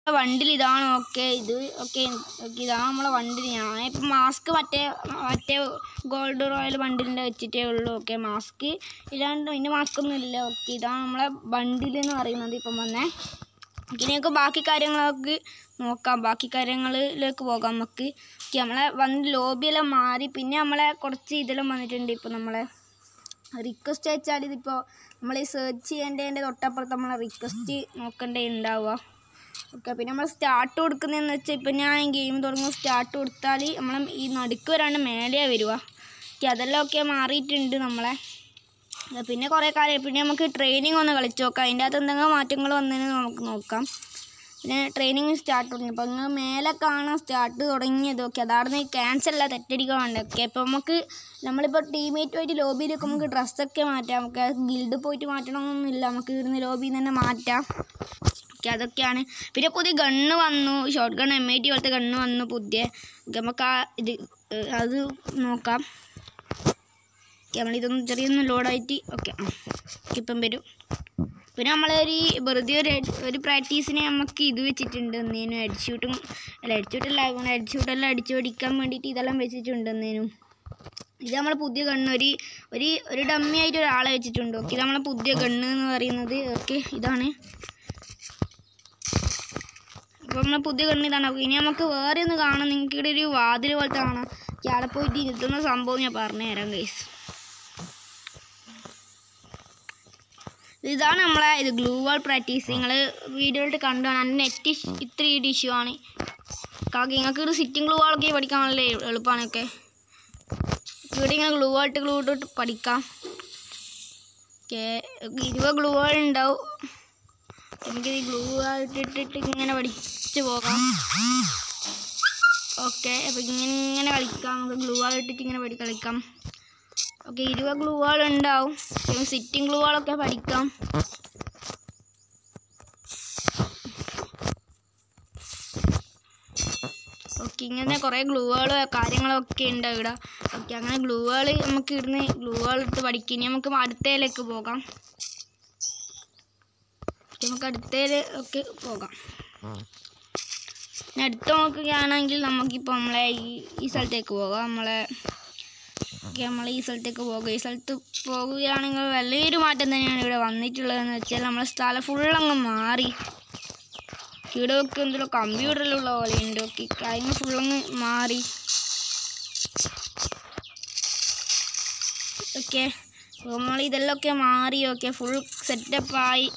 വണ്ടിൽ ഇതാണ്. ഓക്കെ ഇത് ഓക്കെ ഇതാണ് നമ്മളെ വണ്ടിൽ. ഞാനിപ്പോൾ മാസ്ക് മറ്റേ ഗോൾഡ് റോയൽ ബണ്ടിലിൻ്റെ വെച്ചിട്ടേ ഉള്ളൂ. ഓക്കെ മാസ്ക് ഇല്ലാണ്ട് ഇതിൻ്റെ മാസ്ക് ഒന്നും ഇല്ല. ഓക്കെ ഇതാണ് നമ്മളെ ബണ്ടിൽ എന്ന് പറയുന്നത്. ഇപ്പം വന്നേ ഇനി നമുക്ക് ബാക്കി കാര്യങ്ങളൊക്കെ നോക്കാം. ബാക്കി കാര്യങ്ങളിലേക്ക് പോകാം നമുക്ക്. ഓക്കെ നമ്മളെ വന്ന് ലോബിയെല്ലാം മാറി. പിന്നെ നമ്മളെ കുറച്ച് ഇതെല്ലാം വന്നിട്ടുണ്ട്. ഇപ്പോൾ നമ്മളെ റിക്വസ്റ്റ് അയച്ചാൽ ഇതിപ്പോൾ നമ്മൾ സെർച്ച് ചെയ്യേണ്ടതിൻ്റെ തൊട്ടപ്പുറത്ത് നമ്മളെ റിക്വസ്റ്റ് നോക്കേണ്ടേ ഉണ്ടാവുക. ഓക്കെ പിന്നെ നമ്മൾ സ്റ്റാർട്ട് കൊടുക്കുന്നതെന്ന് വെച്ചാൽ ഇപ്പം ഞാൻ ഗെയിം തുടങ്ങുമ്പോൾ സ്റ്റാർട്ട് കൊടുത്താൽ നമ്മൾ ഈ നടുക്ക് വരാണ്ട് മേലെയാണ് വരിക. ഓക്കെ അതെല്ലാം ഒക്കെ മാറിയിട്ടുണ്ട് നമ്മളെ. പിന്നെ കുറേ കാര്യം പിന്നെ നമുക്ക് ട്രെയിനിങ് ഒന്ന് കളിച്ച് നോക്കാം. അതിൻ്റെ അകത്ത് എന്തെങ്കിലും മാറ്റങ്ങൾ വന്നതെന്ന് നമുക്ക് നോക്കാം. പിന്നെ ട്രെയിനിങ് സ്റ്റാർട്ട് തുടങ്ങി. അപ്പോൾ നിങ്ങൾ മേലെ കാണാൻ സ്റ്റാർട്ട് തുടങ്ങിയത്. ഓക്കെ അതാണ് ക്യാൻസൽ അല്ല തെറ്റടിക്കാൻ വേണ്ടത്. ഓക്കെ അപ്പോൾ നമ്മളിപ്പോൾ ടീമേറ്റുമായിട്ട് ലോബിയിലൊക്കെ നമുക്ക് ഡ്രസ്സൊക്കെ മാറ്റാം. നമുക്ക് ഗിൽഡ് പോയിട്ട് മാറ്റണമെന്നൊന്നുമില്ല. നമുക്ക് ഇവിടുന്ന് ലോബിയിൽ നിന്ന് തന്നെ മാറ്റാം. ഓക്കെ അതൊക്കെയാണ്. പിന്നെ പുതിയ ഗണ്ണ് വന്നു. ഷോർട്ട് ഗൺ M80 പോലത്തെ ഗണ്ണ് വന്നു പുതിയ. ഓക്കെ നമുക്ക് അത് നോക്കാം. ഓക്കെ നമ്മളിതൊന്ന് ചെറിയൊന്ന് ലോഡായിട്ട് ഓക്കെ ഇപ്പം വരും. പിന്നെ നമ്മളൊരു വെറുതെ ഒരു പ്രാക്ടീസിന് നമുക്ക് ഇത് വെച്ചിട്ടുണ്ട്. എന്നേനും ഹെഡ്ഷൂട്ടെല്ലാം അടിച്ചു പഠിക്കാൻ വേണ്ടിയിട്ട് ഇതെല്ലാം വെച്ചിട്ടുണ്ട്. എന്നേനും ഇത് നമ്മളെ പുതിയ ഗണ്ണ് ഒരു ഡമ്മി ആയിട്ട് ഒരാളെ വെച്ചിട്ടുണ്ട്. ഓക്കെ ഇത് നമ്മളെ പുതിയ ഗണ്ണ് എന്ന് പറയുന്നത്. ഓക്കെ ഇതാണ് അപ്പോൾ നമ്മളെ പുതിയ ഗണ്ണ് ഇതാണ്. ഇനി നമുക്ക് വേറെ ഒന്ന് കാണാം. നിങ്ങൾക്ക് ഇവിടെ ഒരു വാതിൽ പോലത്തെ കാണാം. അവിടെ പോയിട്ട് ഇരുത്തുന്ന സംഭവം ഞാൻ പറഞ്ഞു തരാം ഗൈസ്. ഇതാണ് നമ്മളെ ഗ്ലൂ വാൾ പ്രാക്ടീസ്. നിങ്ങൾ വീഡിയോയിലിട്ട് കണ്ടാണ്. എൻ്റെ നെറ്റ് ഇത്ര ഇഷ്യൂ ആണ്. നിങ്ങൾക്ക് ഒരു സിറ്റിംഗ് ഗ്ലൂ വാളൊക്കെ പഠിക്കാൻ നല്ല എളുപ്പമാണ്. ഓക്കെ ഇവിടെ ഇങ്ങനെ ഗ്ലൂ ഇട്ട് പഠിക്കാം. ഓക്കെ 20 ഗ്ലൂ വാൾ ഉണ്ടാവും. എനിക്ക് ഈ ഗ്ലൂ വാൾ ഇട്ടിട്ട് ഇങ്ങനെ പഠിച്ച് പോകാം. ഓക്കെ അപ്പോൾ ഇങ്ങനെ കളിക്കാം. നമുക്ക് ഗ്ലൂ വാൾ ഇട്ടിട്ട് ഇങ്ങനെ കളിക്കാം. ഓക്കെ 20 ഗ്ലൂ വാൾ ഉണ്ടാവും. സിറ്റിംഗ് ഗ്ലൂ വാളൊക്കെ പഠിക്കാം. ഓക്കെ ഇങ്ങനെ കുറേ ഗ്ലൂ വാൾ കാര്യങ്ങളൊക്കെ ഉണ്ട് ഇവിടെ. ഓക്കെ അങ്ങനെ ഗ്ലൂ വാൾ നമുക്ക് ഇവിടുന്ന് ഗ്ലൂ വാൾ ഇട്ട് പഠിക്കാം. ഇനി നമുക്ക് അടുത്തയിലേക്ക് പോകാം. നമുക്ക് അടുത്തയിലേക്ക് പോകാം. അടുത്ത് നോക്കുകയാണെങ്കിൽ നമുക്കിപ്പോൾ നമ്മളെ ഈ സ്ഥലത്തേക്ക് പോകാം. നമ്മൾ ഈ സ്ഥലത്തേക്ക് പോകുക. ഈ സ്ഥലത്ത് പോകുകയാണെങ്കിൽ വലിയൊരു മാറ്റം തന്നെയാണ് ഇവിടെ വന്നിട്ടുള്ളതെന്ന് വെച്ചാൽ നമ്മളെ സ്ഥലം ഫുള്ളങ്ങ് മാറി. ഇവിടെ ഒക്കെ എന്തെങ്കിലും കമ്പ്യൂട്ടറിലുള്ള പോലെയുണ്ട്. ഓക്കെ കാര്യങ്ങൾ ഫുള്ളങ്ങ് മാറി. ഓക്കെ നമ്മൾ ഇതെല്ലാം ഒക്കെ മാറി. ഓക്കെ ഫുൾ സെറ്റപ്പായി.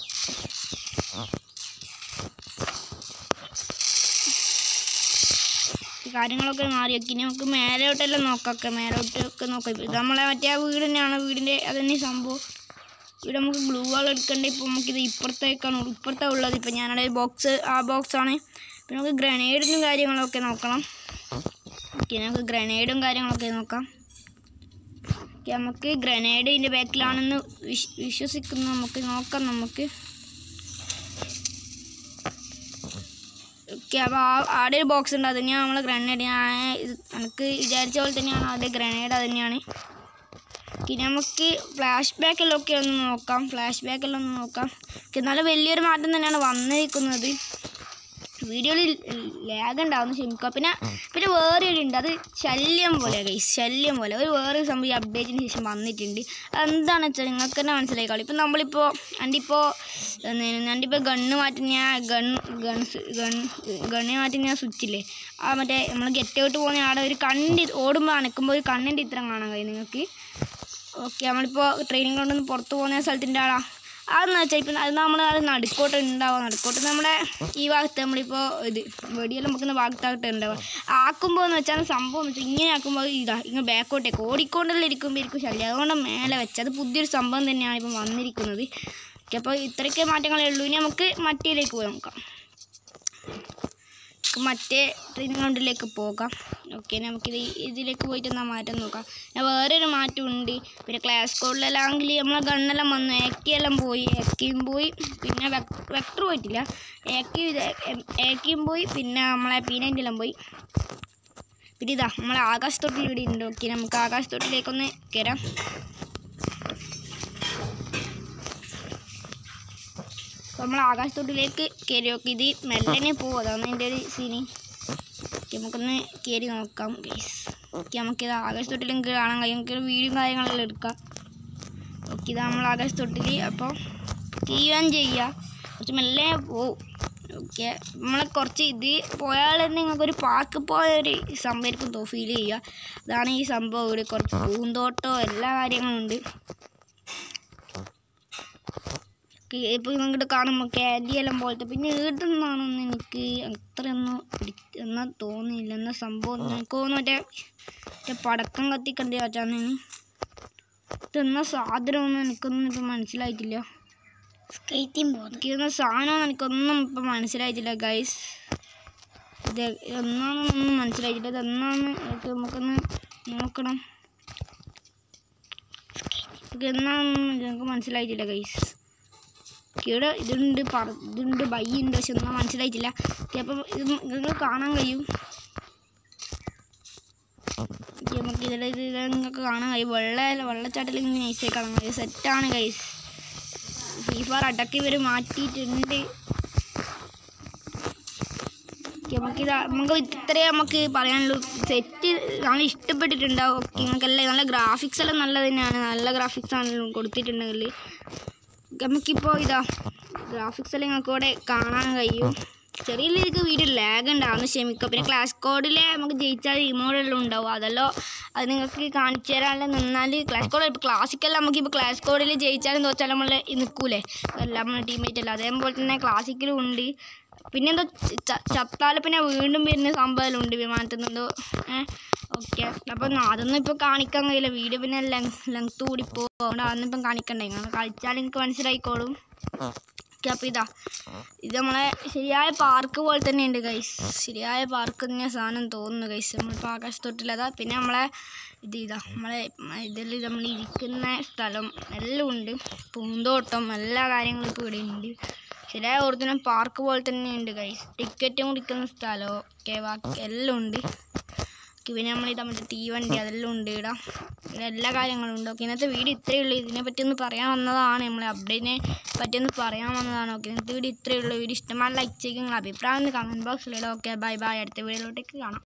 കാര്യങ്ങളൊക്കെ മാറി. ഓക്കെ ഇനി നമുക്ക് മേലോട്ടെല്ലാം നോക്കാം. മേലോട്ടൊക്കെ നോക്കാം. ഇത് നമ്മളെ മറ്റേ വീട് തന്നെയാണ്. വീടിൻ്റെ അതന്നെ സംഭവം. ഇവിടെ നമുക്ക് ഗ്ലൂ വാൾ എടുക്കേണ്ടത്. ഇപ്പോൾ നമുക്കിത് ഇപ്പുറത്താണ് ഉള്ളത്. ഇപ്പോൾ ഞാനവിടെ ബോക്സാണ്. പിന്നെ നമുക്ക് ഗ്രനേഡിനും കാര്യങ്ങളൊക്കെ നോക്കണം. ഓക്കെ നമുക്ക് ഗ്രനേഡും കാര്യങ്ങളൊക്കെ നോക്കാം. ഓക്കെ നമുക്ക് ഗ്രനേഡ് ഇതിൻ്റെ ബാക്കിലാണെന്ന് വിശ്വസിക്കുന്നു. നമുക്ക് നോക്കാം. ഓക്കെ അപ്പോൾ അവിടെ ഒരു ബോക്സ് ഉണ്ട്. അത് തന്നെയാണ് നമ്മളെ ഗ്രനേഡ്. എനിക്ക് വിചാരിച്ച പോലെ തന്നെയാണ് അവിടെ ഗ്രനേഡ്. അത് തന്നെയാണ്. പിന്നെ നമുക്ക് ഫ്ലാഷ് ബാക്കെല്ലാം ഒന്ന് നോക്കാം. ഓക്കെ നല്ല വലിയൊരു മാറ്റം തന്നെയാണ് വന്നിരിക്കുന്നത്. വീഡിയോയിൽ ലാഗ് ഉണ്ടാവുന്ന ക്ഷമിക്കുക. പിന്നെ വേറെ ഒരു ഉണ്ട്. അത് ശല്യം പോലെ വേറെ സംഭവം ഈ അപ്ഡേറ്റിന് ശേഷം വന്നിട്ടുണ്ട്. അതെന്താണെന്ന് വെച്ചാൽ നിങ്ങൾക്ക് തന്നെ മനസ്സിലായിക്കോളൂ. ഇപ്പം നമ്മളിപ്പോൾ എൻ്റെ ഗണ്ണ് മാറ്റുന്ന സ്വിച്ചില്ലേ മറ്റേ നമ്മൾ ഗെറ്റ് ഔട്ട് പോകുന്ന ആടെ ഒരു ഓടുമ്പോൾ അനക്കുമ്പോൾ ഒരു കണ്ണിൻ്റെ ഇത്രം കാണാൻ കഴിയും നിങ്ങൾക്ക്. ഓക്കെ നമ്മളിപ്പോൾ ട്രെയിനിങ് കൊണ്ടൊന്ന് പുറത്ത് പോകുന്ന സ്ഥലത്തിൻ്റെ ആളാ അതെന്ന് വെച്ചാൽ ഇപ്പം അത് നമ്മൾ നടുക്കോട്ട് നമ്മുടെ ഈ ഭാഗത്ത് നമ്മളിപ്പോൾ വെടിയെല്ലാം വെക്കുന്ന ഭാഗത്തായിട്ട് ഉണ്ടാവുക. ആക്കുമ്പോൾ എന്ന് വെച്ചാൽ സംഭവം എന്ന് വെച്ചാൽ ഇങ്ങനെ ആക്കുമ്പോൾ ഇങ്ങനെ ബാക്കോട്ടേക്ക് ഓടിക്കൊണ്ടെല്ലാം ഇരിക്കും ശല്യം. അതുകൊണ്ട് മേലെ വെച്ച് അത് പുതിയൊരു സംഭവം തന്നെയാണ് ഇപ്പം വന്നിരിക്കുന്നത്. ഓക്കെ അപ്പോൾ ഇത്രയൊക്കെ മാറ്റങ്ങളേ ഉള്ളൂ. ഇനി നമുക്ക് മറ്റേലേക്ക് പോയി നോക്കാം. മറ്റേ ട്രെയിനിങ് ഗ്രൗണ്ടിലേക്ക് പോകാം. ഓക്കെ നമുക്കിത് ഇതിലേക്ക് പോയിട്ട് മാറ്റം നോക്കാം. വേറൊരു മാറ്റമുണ്ട്. പിന്നെ ക്ലാസ് കോഡിലെല്ലാമെങ്കിൽ നമ്മളെ ഗണ്ണെല്ലാം വന്നു. എക്കെയും പോയി പിന്നെ വെക്ടർ പോയിട്ടില്ല. എക്കെയും പോയി പിന്നെ നമ്മളെ P90 എല്ലാം പോയി. പിന്നെ നമ്മളെ ആകാശത്തൊട്ടിൽ ഇവിടെ ഉണ്ട്. ഓക്കെ നമുക്ക് ആകാശത്തൊട്ടിലേക്കൊന്ന് കയറാം. അപ്പോൾ നമ്മൾ ആകാശത്തോട്ടിലേക്ക് കയറി നോക്കി. ഇത് മെല്ലനെ പോകും, അതാണ് എൻ്റെ ഒരു സീനി. ഓക്കെ, നമുക്കൊന്ന് കയറി നോക്കാം ഗൈസ്. ഓക്കെ, നമുക്കിത് ആകാശത്തോട്ടിലേക്ക് കാണാൻ കഴിയും. നമുക്ക് വീഡിയോ കാര്യങ്ങളെല്ലാം എടുക്കാം. ഓക്കെ, ഇതാ നമ്മൾ ആകാശത്തോട്ടിൽ. അപ്പോൾ ചെയ്യാൻ ചെയ്യുക, കുറച്ച് മെല്ലെ പോവും. ഓക്കെ, നമ്മളെ കുറച്ച് ഇത് പോയാൽ തന്നെ നിങ്ങൾക്കൊരു പാർക്ക് പോയൊരു സംഭവം ഫീൽ ചെയ്യുക. അതാണ് ഈ സംഭവം. ഇവിടെ കുറച്ച് പൂന്തോട്ടമോ എല്ലാ കാര്യങ്ങളും ഉണ്ട്. ഇപ്പോൾ നിങ്ങോട്ട് കാണുമ്പോൾ ക്യാൻഡി എല്ലാം പോലത്തെ. പിന്നെ ഈടുന്നാണെന്ന് എനിക്ക് അത്രയൊന്നും എന്നാൽ തോന്നിയില്ല. എന്നാൽ സംഭവം എനിക്ക് തോന്നുന്നു മറ്റേ പടക്കം കത്തിക്കണ്ടേ വെച്ചാന്ന്. ഇതെന്നാ സാധനമൊന്നും എനിക്കൊന്നും ഇപ്പം മനസ്സിലായിട്ടില്ല. സ്കേറ്റിംഗ് ബോർഡ് സാധനമൊന്നും എനിക്കൊന്നും ഇപ്പം മനസ്സിലായിട്ടില്ല ഗൈസ്. ഇത് എന്നാണെന്നൊന്നും മനസ്സിലായിട്ടില്ല. ഇതെന്നാന്ന് നമുക്കൊന്ന് നോക്കണം. എന്നാണെന്ന് ഞങ്ങൾക്ക് മനസ്സിലായിട്ടില്ല ഗൈസ്. ഇവിടെ ഇതുണ്ട് ബൈ ഉണ്ട്, പക്ഷെ ഒന്നും മനസ്സിലായിട്ടില്ല. അപ്പം ഇത് നിങ്ങൾക്ക് കാണാൻ കഴിയും. നമുക്ക് ഇത് നിങ്ങൾക്ക് കാണാൻ കഴിയും. വെള്ളച്ചാട്ടത്തിൽ ഇങ്ങനെ നൈസായി കാണാൻ കഴിയും. സെറ്റാണ് ഗൈസ്. FIFA അടക്കം ഇവർ മാറ്റിയിട്ടുണ്ട്. നമുക്ക് ഇത്രയേ നമുക്ക് പറയാനുള്ളൂ. സെറ്റ് നമ്മൾ ഇഷ്ടപ്പെട്ടിട്ടുണ്ടാവും. ഓക്കെ, നിങ്ങൾക്കെല്ലാം നല്ല ഗ്രാഫിക്സ് എല്ലാം നല്ലത് തന്നെയാണ്. നല്ല ഗ്രാഫിക്സ് ആണ് കൊടുത്തിട്ടുണ്ടെങ്കിൽ. നമുക്കിപ്പോൾ ഗ്രാഫിക്സ് എല്ലാം നിങ്ങൾക്ക് ഇവിടെ കാണാൻ കഴിയും. ചെറിയ രീതിക്ക് വീഡിയോ ലാഗ് ഉണ്ടാവുന്ന ക്ഷമിക്കുക. പിന്നെ ക്ലാസ് കോഡിൽ നമുക്ക് ജയിച്ചാൽ ഇമോഡെല്ലാം ഉണ്ടാവും. അതെല്ലാം അത് നിങ്ങൾക്ക് കാണിച്ചു തരാനുള്ള നിന്നാൽ ക്ലാസ് കോഡ് ഇപ്പോൾ ക്ലാസിക്കെല്ലാം നമുക്കിപ്പോൾ ക്ലാസ് കോഡിൽ ജയിച്ചാലും തോച്ചാലും നമ്മൾ നിൽക്കൂലേ എല്ലാം നമ്മുടെ ടീമേറ്റ് അല്ല. അതേപോലെ തന്നെ ക്ലാസിക്കലും ഉണ്ട്. പിന്നെ എന്തോ ചത്താലും പിന്നെ വീണ്ടും വരുന്ന സംഭവമെല്ലാം ഉണ്ട് വിമാനത്തിൽ നിന്നെന്തോ. ഓക്കെ, അപ്പം അതൊന്നും ഇപ്പോൾ കാണിക്കാൻ കഴിയില്ല. വീഡിയോ പിന്നെ ലെങ്ത്ത് കൂടി പോകും. അതുകൊണ്ട് അതൊന്നും ഇപ്പം കാണിക്കണ്ടേ. നിങ്ങൾ കളിച്ചാൽ എനിക്ക് മനസ്സിലായിക്കോളും. ഓക്കെ, അപ്പോൾ ഇത് നമ്മളെ ശരിയായ പാർക്ക് പോലെ തന്നെ ഉണ്ട് ഗൈസ്. ശരിയായ പാർക്ക് തന്നെ സാധനം തോന്നുന്നു ഗൈസ്. നമ്മളിപ്പോൾ ആകാശത്തൊട്ടിലതാ. പിന്നെ നമ്മളെ നമ്മളെ ഇതിൽ നമ്മൾ ഇരിക്കുന്ന സ്ഥലം എല്ലാം ഉണ്ട്. പൂന്തോട്ടം എല്ലാ കാര്യങ്ങളും ഇപ്പോൾ ഇവിടെ ഉണ്ട്. ശരിയായ ഒറിജിനൽ പാർക്ക് പോലെ തന്നെ ഉണ്ട് ഗൈസ്. ടിക്കറ്റും കുടിക്കുന്ന സ്ഥലം ഒക്കെ ബാക്കി എല്ലാം ഉണ്ട്. പിന്നെ നമ്മൾ നമ്മുടെ തീവണ്ടി അതെല്ലാം ഉണ്ട്. ഇവിടെ എല്ലാ കാര്യങ്ങളും ഉണ്ട്. ഓക്കെ, ഇന്നത്തെ വീഡിയോ ഇത്രയേ ഉള്ളൂ. ഇതിനെപ്പറ്റി ഒന്ന് പറയാൻ വന്നതാണ്. നമ്മളെ അപ്ഡേറ്റിനെ പറ്റിയൊന്ന് പറയാൻ വന്നതാണ്. ഓക്കെ, ഇന്നത്തെ വീഡിയോ ഇത്രയേ ഉള്ളൂ. വീഡിയോ ഇഷ്ടമായി ലൈക്ക് ചെയ്യുക. നിങ്ങളുടെ അഭിപ്രായം കമൻറ്റ് ബോക്സിലിടാം. Okay, bye bye. അടുത്ത വീഡിയോയിലോട്ടേക്ക് കാണാം.